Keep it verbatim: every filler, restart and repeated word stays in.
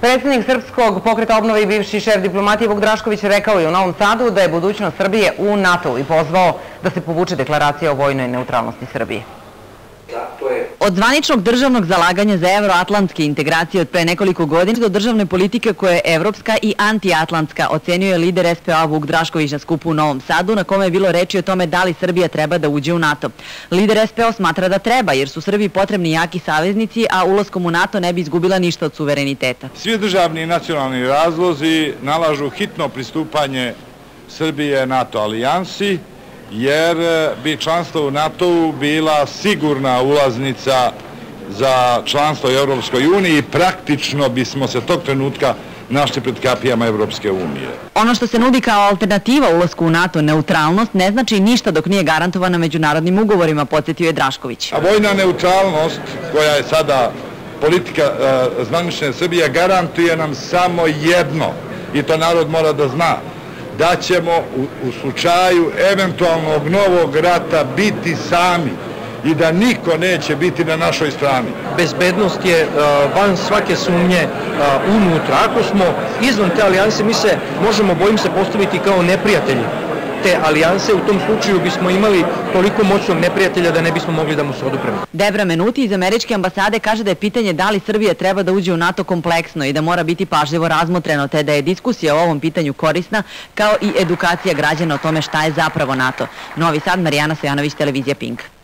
Predsjednik Srpskog pokreta obnove i bivši šef diplomatije Vuk Drašković rekao je u Novom Sadu da je budućnost Srbije u NATO i pozvao da se povuče deklaracija o vojnoj neutralnosti Srbije. Od zvaničnog državnog zalaganja za evroatlantske integracije od pre nekoliko godina do državne politike koja je evropska i antiatlantska, ocenio je lider S P O A Vuk Drašković na skupu u Novom Sadu, na kome je bilo reči o tome da li Srbija treba da uđe u NATO. Lider S P O smatra da treba, jer su Srbiji potrebni jaki saveznici, a ulaskom u NATO ne bi izgubila ništa od suvereniteta. Svi državni i nacionalni razlozi nalažu hitno pristupanje Srbije NATO alijansi, jer bi članstvo u NATO-u bila sigurna ulaznica za članstvo u Evropskoj uniji i praktično bismo se tog trenutka našli pred kapijama Evropske unije. Ono što se nudi kao alternativa ulasku u NATO, neutralnost, ne znači ništa dok nije garantovana međunarodnim ugovorima, podsjetio je Drašković. A vojna neutralnost, koja je sada politika uh, zvanične Srbije, garantuje nam samo jedno, i to narod mora da zna, da ćemo u, u slučaju eventualnog novog rata biti sami i da niko neće biti na našoj strani. Bezbednost je uh, van svake sumnje uh, unutra. Ako smo izvan te alijanse, mi se možemo, bojim se, postaviti kao neprijatelji te alijanse. U tom slučaju bismo imali toliko moćnog neprijatelja da ne bismo mogli da mu se odupremo. Debra Menuti iz američke ambasade kaže da je pitanje da li Srbija treba da uđe u NATO kompleksno i da mora biti pažljivo razmotreno, te da je diskusija o ovom pitanju korisna, kao i edukacija građana o tome šta je zapravo NATO. Novi Sad, Marijana Stojanović, televizija Pink.